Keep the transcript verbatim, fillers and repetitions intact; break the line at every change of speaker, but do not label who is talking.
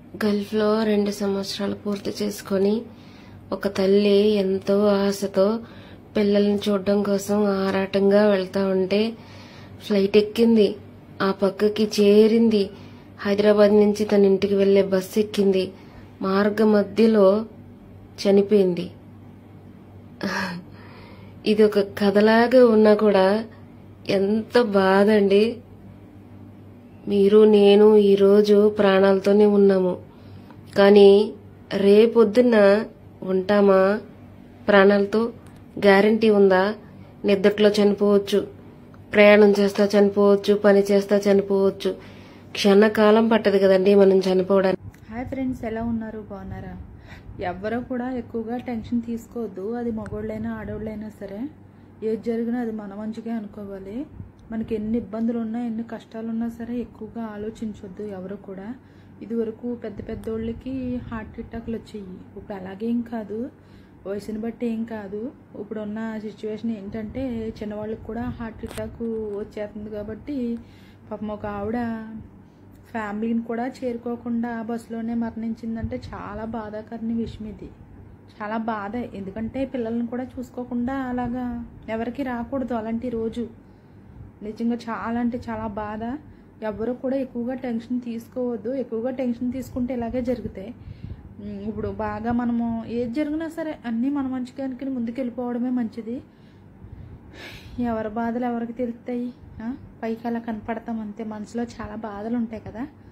గల్ఫ్లో రెండు సంవత్సరాలు పూర్తి చేసుకొని ఒక తల్లి ఎంతో ఆశతో పిల్లల్ని చూడడం కోసం ఆరాటంగా వెళ్తా ఉంటే ఫ్లైట్ ఎక్కింది. ఆ పక్కకి చేరింది. హైదరాబాద్ నుంచి తన ఇంటికి వెళ్లే బస్సు ఎక్కింది. మార్గ మధ్యలో చనిపోయింది. ఇది ఒక కథలాగా ఉన్నా కూడా ఎంత బాధ అండి. మీరు నేను ఈరోజు ప్రాణాలతోనే ఉన్నాము, కానీ రేపొద్దున్న ఉంటామా ప్రాణాలతో? గ్యారంటీ ఉందా? నిద్దట్లో చనిపోవచ్చు, ప్రయాణం చేస్తా చనిపోవచ్చు, పని చేస్తా చనిపోవచ్చు. క్షణకాలం పట్టదు కదండి మనం చనిపోవడానికి.
హాయ్ ఫ్రెండ్స్, ఎలా ఉన్నారు? బాగున్నారా? ఎవరో కూడా ఎక్కువగా టెన్షన్ తీసుకోవద్దు. అది మగోళ్ళైనా ఆడవాళ్ళైనా సరే, ఏది జరిగినా అది మన మంచిగా అనుకోవాలి. మనకి ఎన్ని ఇబ్బందులు ఉన్నా ఎన్ని కష్టాలు ఉన్నా సరే ఎక్కువగా ఆలోచించొద్దు ఎవరు కూడా. ఇదివరకు పెద్ద పెద్దోళ్ళకి హార్ట్ అటాక్లు వచ్చాయి. ఇప్పుడు అలాగేం కాదు, వయసుని బట్టి ఏం కాదు. ఇప్పుడు ఉన్న సిచ్యువేషన్ ఏంటంటే చిన్నవాళ్ళకి కూడా హార్ట్ అటాక్ వచ్చేస్తుంది. కాబట్టి పాపం ఒక ఆవిడ ఫ్యామిలీని కూడా చేరుకోకుండా బస్సులోనే మరణించిందంటే చాలా బాధాకరమైన విషయం ఇది. చాలా బాధ. ఎందుకంటే పిల్లల్ని కూడా చూసుకోకుండా అలాగా ఎవరికి రాకూడదు అలాంటి రోజు. నిజంగా చాలా అంటే చాలా బాధ. ఎవరు కూడా ఎక్కువగా టెన్షన్ తీసుకోవద్దు. ఎక్కువగా టెన్షన్ తీసుకుంటే ఇలాగే జరుగుతాయి. ఇప్పుడు బాగా మనము ఏది జరిగినా సరే అన్నీ మన మంచిగా అనుకుని ముందుకు వెళ్ళిపోవడమే మంచిది. ఎవరి బాధలు ఎవరికి తెలుస్తాయి? పైకి అలా కనపడతాం అంతే. మనసులో చాలా బాధలు ఉంటాయి కదా.